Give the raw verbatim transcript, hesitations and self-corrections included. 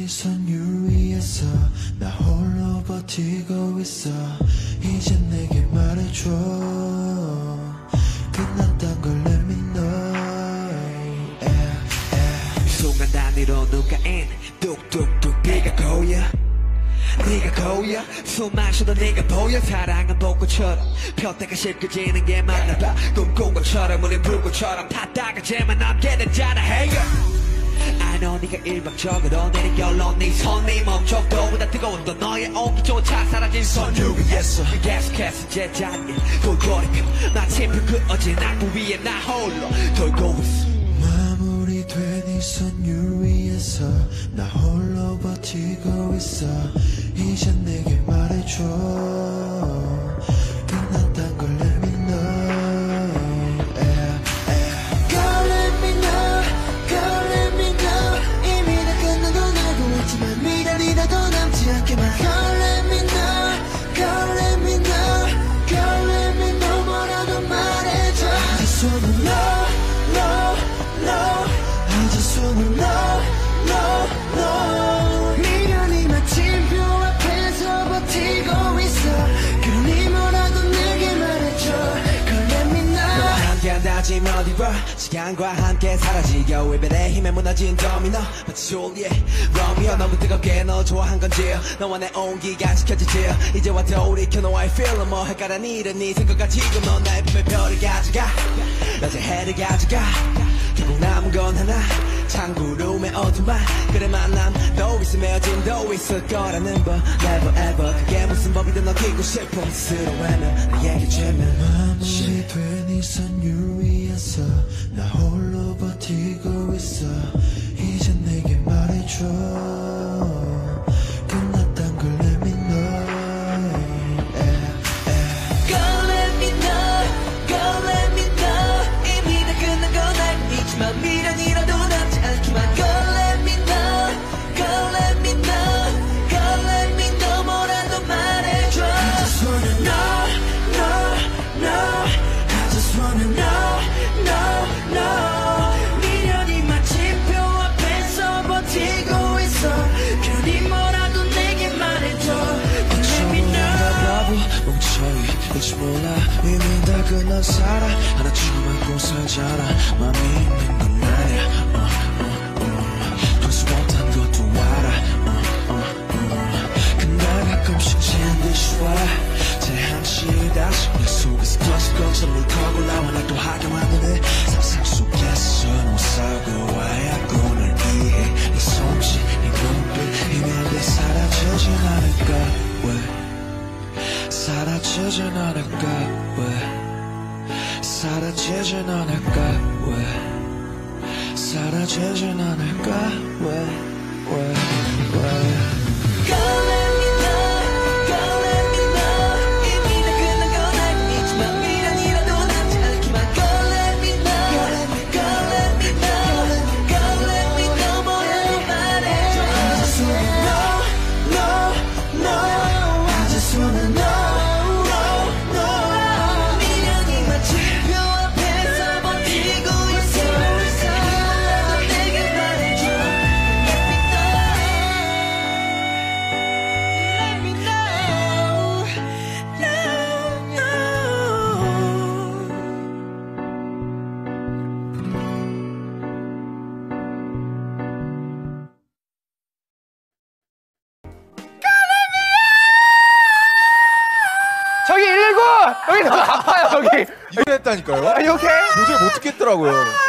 네 선율 위에서 나 홀로 버티고 있어. 이제 내게 말해줘. 끝났단 걸 let me know. yeah, yeah. 순간 단위로 누가인 뚝뚝뚝 네가 고여 네가 고여 숨 마셔도 네가 보여. 사랑은 벚꽃처럼 폈다가 실켜지는 게 맞나봐. 꿈꾼 것처럼 우린 불꽃처럼 탔다가 쟤만 남게 되잖아. Hey girl, I know 네가 일방적으로 내린 결론. 네 손이 멈춰도보다 뜨거운 건 너의 온기조차 사라진 선율 위에서 계속해서 제자리에 돌고리며 마침표 그 어제 낙부 위에 나 홀로 돌고 있어. 마무리된 이 선율 위에서 나 홀로 버티고 있어. 이제 내게 말해줘. 끝났단 걸 let me know. yeah, yeah. Girl let me know, girl let me know. 이미 다 끝난 건 알고 있지만 미련이라도 남지 않게만. Girl let me know, girl let me know, girl let me know. 뭐라도 말해줘. I just wanna know, know, know. I just wanna know, know, know. 미련이 마침표 앞에서 버티고 있어. 그러니 뭐라도 내게 말해줘. Girl let me know. 너와 함께한다지면 어디 봐. 시간과 함께 사라지고 외벨의 힘에 무너진 도미노. 마치 졸리에 로미오. 너무 뜨겁게 너 좋아한 건지 너와 내 온기가 지켜지지. 이제와 돌이켜 너와의 feel은 뭐 헷갈려 일은 네 생각과 지금 넌 나의 품에 별을 가져가. 낮에 해를 가져가. 결국 남은 건 하나 창구룸의 어둠만. 그래 만남 도 있으며 헤어짐도 있을 거라는 법. Never ever 그게 무슨 법이든 넘기고 싶어. 스스로에는 나에게 죄면 마무리된 이 선율 위에서 나 홀로 버티고 있어. 이제 내게 말해줘. 끝났단 걸 let me know. yeah, yeah. Girl let me know, girl let me know. 이미 다 끝난 건 알고 있지만 미련이라도 남지 않기만. Girl let me know, girl let me know, girl let me know. 뭐라도 말해줘. I just wanna know, know, know. I just wanna know, know, know. 미련이 마침표 앞에서 버티고 있어. 그러니 뭐라도 내게 말해줘. Let me know. 뭉쳐있을지 몰라. 이미 다 끝난 사랑 하나쯤 안고 살잖아. 맘이 있는 건 나야. 어, 어, 어. 풀수 못한 것도 알아. 어, 어, 어. 근데 가끔씩 젠듯이 와. 제한시 다시 내 속에서 터질 것처럼 물컵을 나와 날 또 하게 만드네. 상상 속에서 못 살고 와야군을 이해. 네 손짓 네 눈빛 이면 내 사라지진 않을까. 왜 사라지진 않을까. 왜 사라지진 않을까. 왜 사라지진 않을까. 왜 왜 왜 Girl let me know, girl let me know. 이미 다 끝난 건 알고 있지만 미련이라도 남지 않기만. Girl let me know, girl let me know, girl let me know. 뭐라도 말해줘. I just wanna know, know, know. I just wanna know, know, know. 미련이 마침표 앞에서 버티고 있어. 뭐라도 내게 말해줘. Let me know, let me know, 저기 일일구! 여기 너무 아파요, 저기. 이거 했다니까요? Are you okay? 도저히 못 듣겠더라고요.